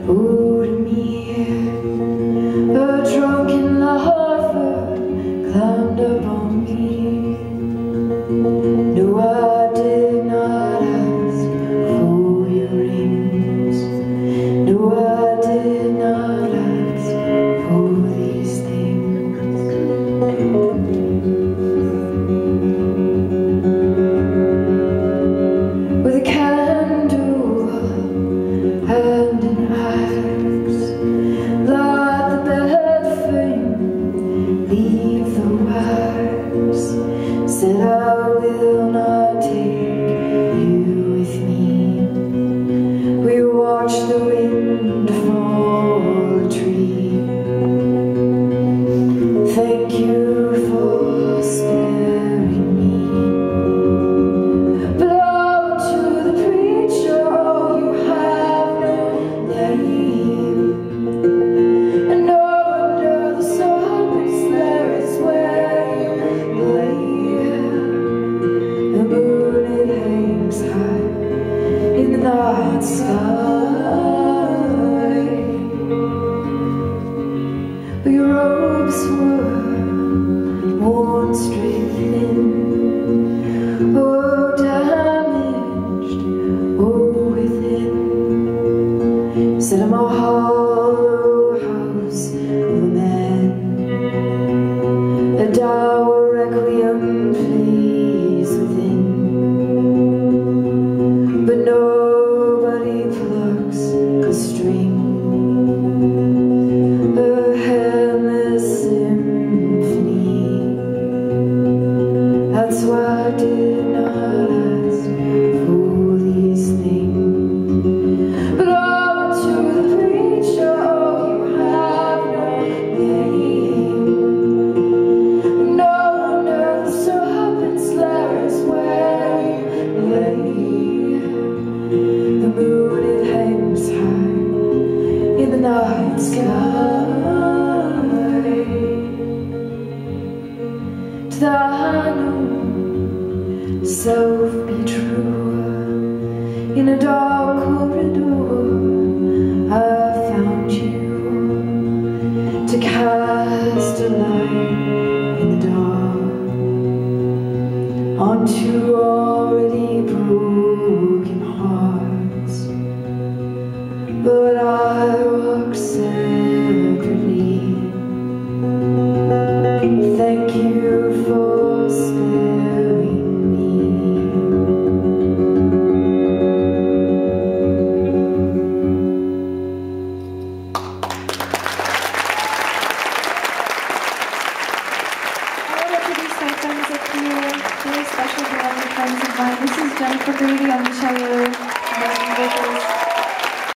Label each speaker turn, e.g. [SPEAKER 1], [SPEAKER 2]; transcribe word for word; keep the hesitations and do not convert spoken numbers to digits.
[SPEAKER 1] Oh, to me, a drunken lover climbed up on me. No, I did not ask for your rings. No, I did not ask for these things. With a candle and an axe, light the bed frame, leave the wax. Said I will not take you with me. We watched the wind fall a tree. Thank you for sparing me. Blow to the preacher, oh, you have no name. And no wonder the serpent's there is where you lay. The moon, it hangs high in the night sky. But your robes were worn straight thin, oh, damaged, oh, within. Set in my hollow house of a man, a dour requiem plays within. But nobody plucks a string, a headless symphony. That's why I did not ask for these things. But oh, to the preacher, oh, you have no name. No wonder the serpent's lair is where you lay. The moon, it hangs high in the night sky. To thy known self be true. In a dark corridor I found you, to cast a light in the dark onto already broken hearts. But I walk separately. Thank you for sparing me.
[SPEAKER 2] I want to introduce my friends up here, really special beloved friends of mine. This is Jennifer Grady on the cello and vocals.